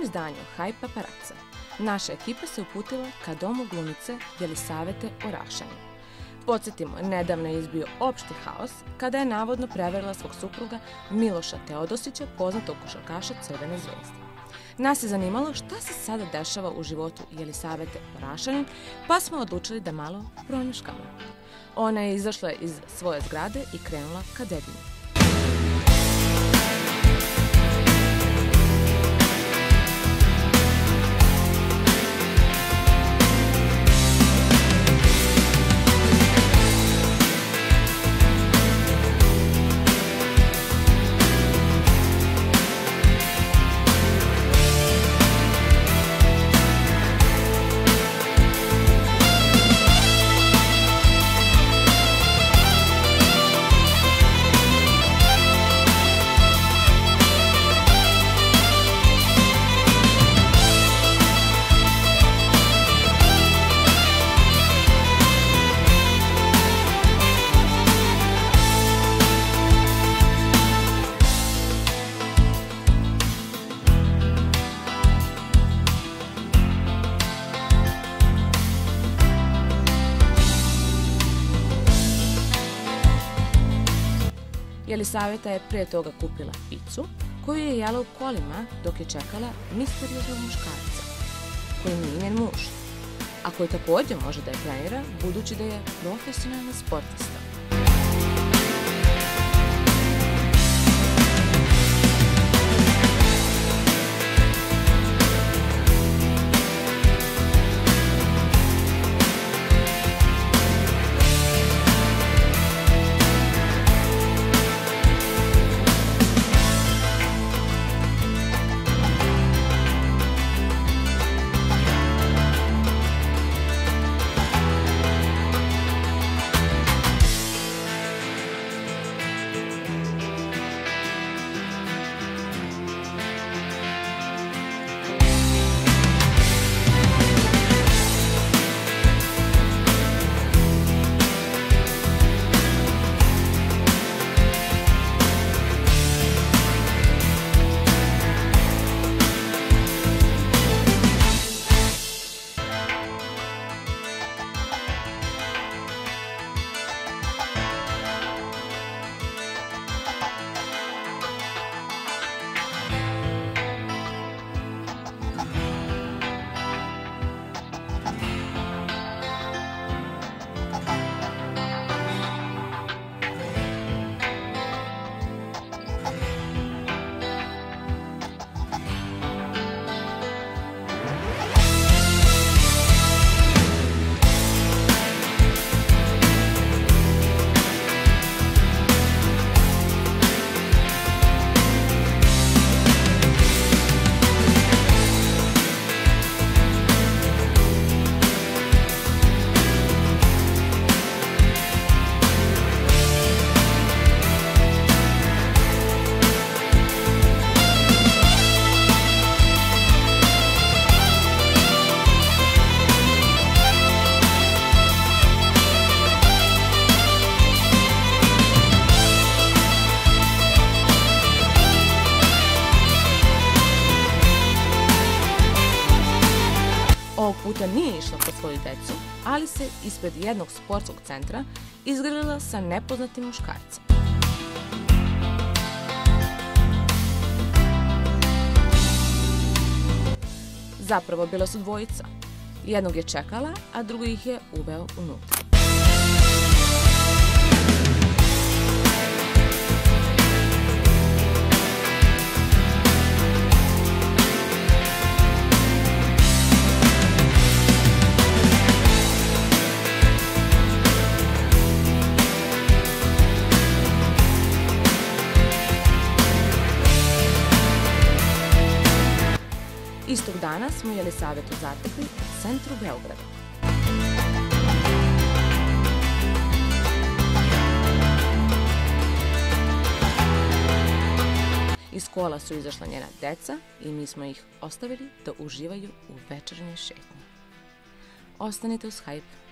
izdanju Hype Paparazza naša ekipa se uputila ka domu glumice Jelisavete Orašanin. Podsjetimo, nedavno je izbio opšti haos kada je navodno prevarila svog supruga Miloša Teodosića, poznatog košarkaša Crvene zvezde. Nas je zanimalo šta se sada dešava u životu Jelisavete Orašanin, pa smo odlučili da malo pronjuškamo. Ona je izašla iz svoje zgrade i krenula ka Dedinju. Jelisaveta je prije toga kupila picu koju je jela u kolima dok je čekala misterioznog muškarca, koji nije njen muž, a koji također može da je trenira budući da je profesionalni sportista. Ovog puta nije išla po svoju decu, ali se ispred jednog sportskog centra izgrlila sa nepoznatim muškarcem. Zapravo bila su dvojica. Jednog je čekala, a drugi ih je uveo unutra. Istog dana smo Jelisavetu zatekli u centru Beograda. Iz kola su izašla njena deca i mi smo ih ostavili da uživaju u večernjoj šetnji. Ostanite uz Hype.